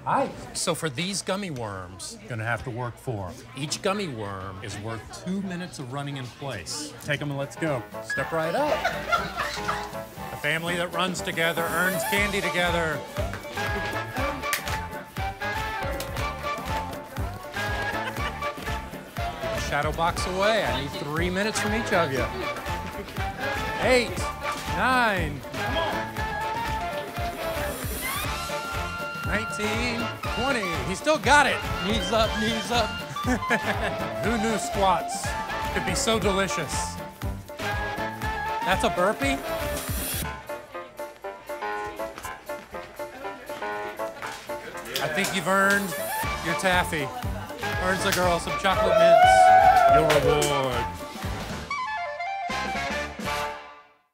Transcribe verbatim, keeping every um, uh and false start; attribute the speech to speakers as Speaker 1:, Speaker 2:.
Speaker 1: Hi. So for these gummy worms,
Speaker 2: You're gonna have to work for them.
Speaker 1: each gummy worm is worth two minutes of running in place.
Speaker 2: Take them and let's go.
Speaker 1: Step right up.
Speaker 2: The family that runs together earns candy together.
Speaker 1: Shadow box away. I need three minutes from each of you. Eight, nine, nineteen, twenty. He still got it. Knees up, knees up.
Speaker 2: Who knew squats could be so delicious?
Speaker 1: That's a burpee?
Speaker 2: I think you've earned your taffy. Earns the girl some chocolate mints. Your reward.